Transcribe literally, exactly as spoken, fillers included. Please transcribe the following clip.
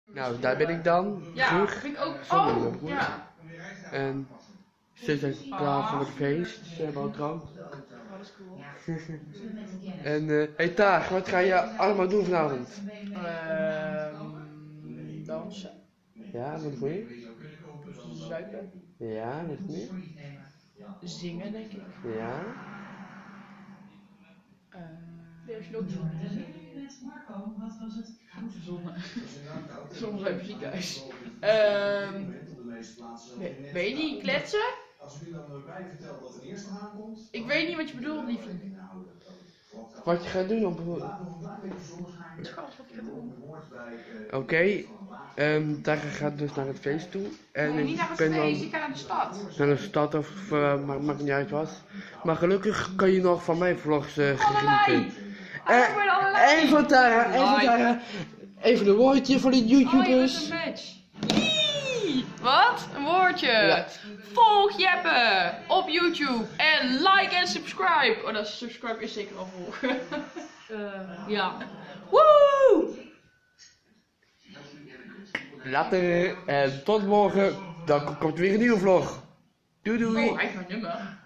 Nou, daar ben ik dan. Ja, terug. dat vind ik ook. Zonder Oh, loopbroek. ja. En ze zijn klaar voor het feest. Ze hebben al drank. Oh, dat is cool. En, eh, hey Taag, wat ga je allemaal doen vanavond? Ehm, dansen. Ja, wat voor je? Zuipen. Ja, wat meer? Zingen, denk ik. Ja. Uh, Zonne. Soms uit het ziekenhuis. Um, nee, weet je niet, kletsen? Ik weet niet wat je bedoelt, liefie. Wat je gaat doen op... Schat, wat je gaat doen. Oké, okay. um, daar gaat dus naar het feest toe. En nee, ik niet naar het ben feest, dan ik ga naar de stad. Naar de stad of uh, maakt, maakt niet uit wat. Maar gelukkig kan je nog van mijn vlogs uh, genieten. Uh, even Tara, even Tara. Even een woordje voor de YouTubers. Oh, je een match. Yee! Wat? Een woordje. Ja. Volg Jeppe op YouTube en like en subscribe. Oh, dat is subscribe is zeker al volgen. uh, ja. Woe! Later en tot morgen. Dan komt weer een nieuwe vlog. Doei doei. Oh, hij heeft mijn nummer.